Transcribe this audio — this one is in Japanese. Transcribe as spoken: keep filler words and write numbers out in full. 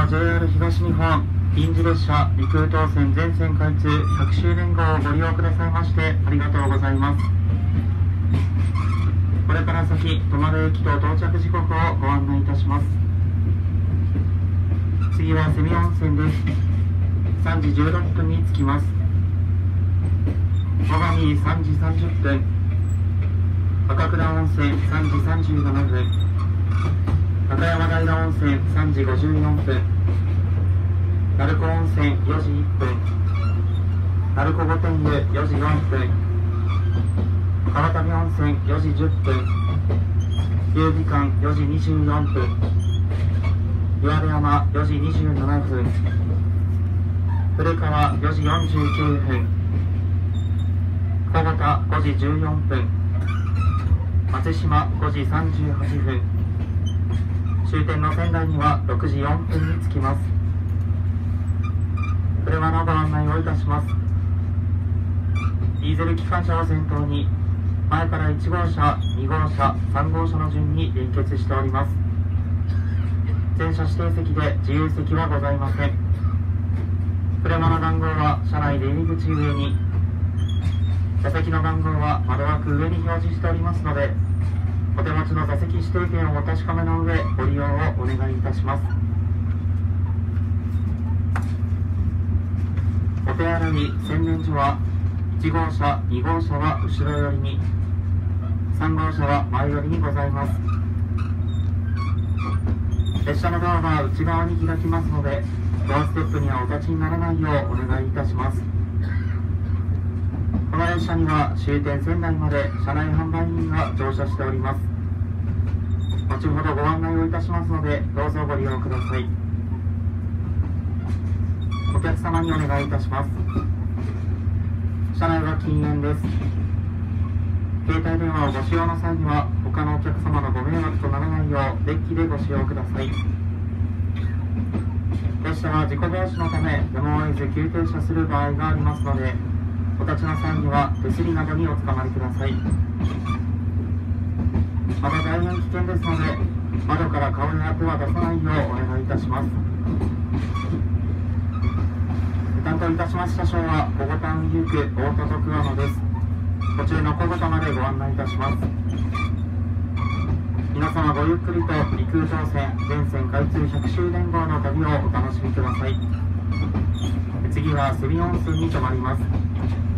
の ジェイアール 東日本臨時列車陸羽東線全線開通ひゃく周年号をご利用くださいましてありがとうございます。これから先止まる駅と到着時刻をご案内いたします。次は蝉温泉です。さんじじゅうろっぷんに着きます。最上さんじさんじゅっぷん、赤倉温泉さんじさんじゅうななふん、高山平温泉さんじごじゅうよんぷん、鳴子温泉よじいっぷん、鳴子御殿湯よじよんぷん、川旅温泉よじじゅっぷん、遊戯館よじにじゅうよんぷん、岩出山よじにじゅうななふん、古川よじよんじゅうきゅうふん、小畑ごじじゅうよんぷん、松島ごじさんじゅうはっぷん、終点の仙台にはろくじよんぷんに着きます。車のご案内をいたします。ディーゼル機関車を先頭に前からいち号車、に号車、さん号車の順に連結しております。全車指定席で自由席はございません。車の番号は車内出入り口上に、座席の番号は窓枠上に表示しておりますので、お手持ちの座席指定券をお確かめの上ご利用をお願いいたします。お手洗い洗面所はいち号車、に号車は後ろ寄りに、さん号車は前寄りにございます。列車のドアは内側に開きますので、ドアステップにはお立ちにならないようお願いいたします。この列車には終点仙台まで車内販売員が乗車しております。後ほどご案内をいたしますので、どうぞご利用ください。お客様にお願いいたします。車内は禁煙です。携帯電話をご使用の際には他のお客様のご迷惑とならないようデッキでご使用ください。列車は事故防止のためやむを得ず急停車する場合がありますので、お立ちの際には手すりなどにおつかまりください。また大変危険ですので、窓から顔や手は出さないようお願いいたします。担当いたします車掌は小五タウン遊区大戸徳和野です。途中の小五田までご案内いたします。皆様ごゆっくりと陸羽東線全線開通ひゃく周年号の旅をお楽しみください。次は蝉温泉に停まります。